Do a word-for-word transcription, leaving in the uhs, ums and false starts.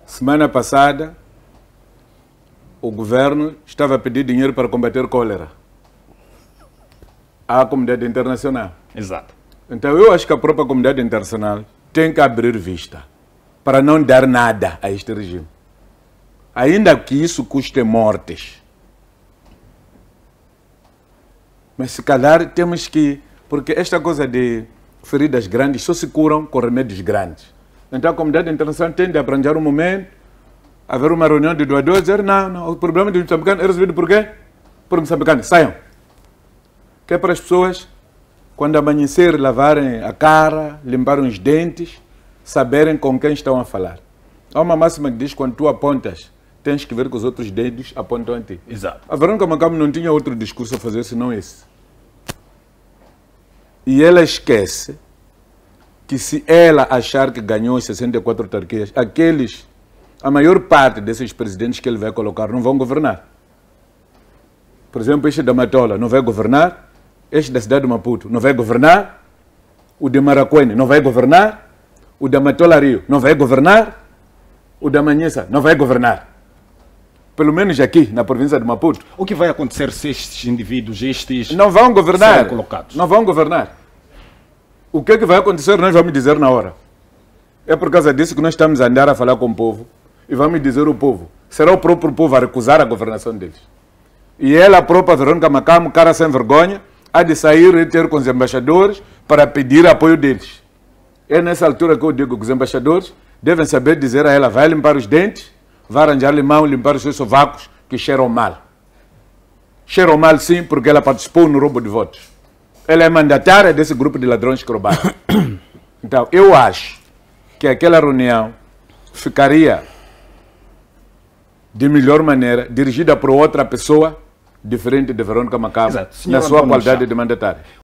Semana passada, o governo estava a pedir dinheiro para combater cólera à comunidade internacional. Exato. Então eu acho que a própria comunidade internacional tem que abrir vista para não dar nada a este regime. Ainda que isso custe mortes. Mas se calhar temos que... Porque esta coisa de feridas grandes só se curam com remédios grandes. Então a comunidade internacional tem de arranjar um momento, haver uma reunião de dois a dois, dizer não, não, o problema dos moçambicanos é resolvido por quê? Por moçambicanos, saiam. Que é para as pessoas, quando amanhecer, lavarem a cara, limparem os dentes, saberem com quem estão a falar. Há uma máxima que diz, quando tu apontas, tens que ver que os outros dedos apontam a ti. Exato. A Verônica Macamo não tinha outro discurso a fazer senão esse. E ela esquece que se ela achar que ganhou as sessenta e quatro autarquias, aqueles, a maior parte desses presidentes que ele vai colocar não vão governar. Por exemplo, este da Matola não vai governar, este da cidade de Maputo não vai governar, o de Maracuene não vai governar, o da Matola Rio não vai governar, o da Manhissa não vai governar. Pelo menos aqui, na província de Maputo. O que vai acontecer se estes indivíduos, estes... Não vão governar. serem colocados? Não vão governar. O que é que vai acontecer, nós vamos dizer na hora. É por causa disso que nós estamos a andar a falar com o povo e vamos dizer ao povo. Será o próprio povo a recusar a governação deles. E ela, a própria Verônica Macamo, cara sem vergonha, há de sair e ter com os embaixadores para pedir apoio deles. É nessa altura que eu digo que os embaixadores devem saber dizer a ela, vai limpar os dentes, vai arranjar limão, limpar os seus sovacos, que cheiram mal. Cheiram mal sim, porque ela participou no roubo de votos. Ela é mandatária desse grupo de ladrões que roubaram. Então, eu acho que aquela reunião ficaria de melhor maneira, dirigida por outra pessoa, diferente de Verônica Macamo, na sua qualidade de mandatária.